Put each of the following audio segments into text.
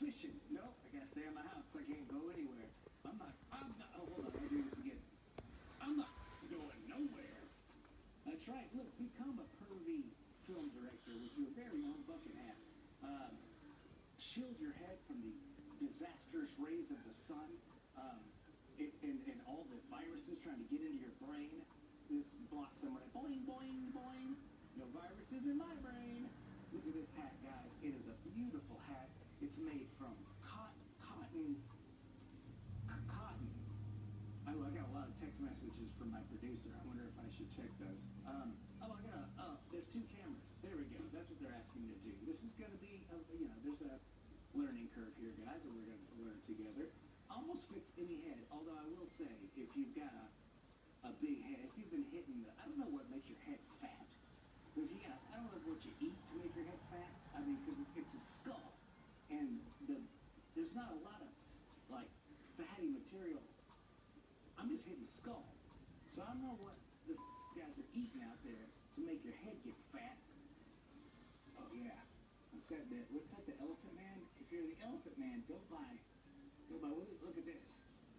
fishing. No, I gotta stay in my house. I can't go anywhere. Oh, hold on, I'll do this again. I'm not going nowhere. That's right. Look, become a pervy film director with your very own bucket hat. Shield your head from the disastrous rays of the sun, and all the viruses trying to get into your brain. This blocks them right. Boing, boing, boing. No viruses in my brain. Look at this hat, guys. It is a beautiful hat. It's made from cotton. I got a lot of text messages from my producer. I wonder if I should check those. There's two cameras. There we go. That's what they're asking me to do. This is going to be, there's a learning curve here, guys, and we're going to learn together. Almost fits any head, although I will say, if you've got a big head, if you've been hitting I don't know what makes your head fat. But if I don't know what you eat to make your head fat. I mean, because it's a skull, and there's not a lot of, like, fatty material. I'm just hitting skull. So I don't know what the guys are eating out there to make your head get fat. Oh, yeah. What's that, the Elephant Man? If you're the Elephant Man, go buy, look at this.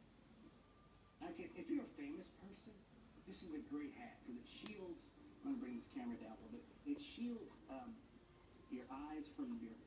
If you're a famous person, this is a great hat, because it shields, I'm going to bring this camera down a little bit, it shields your eyes from your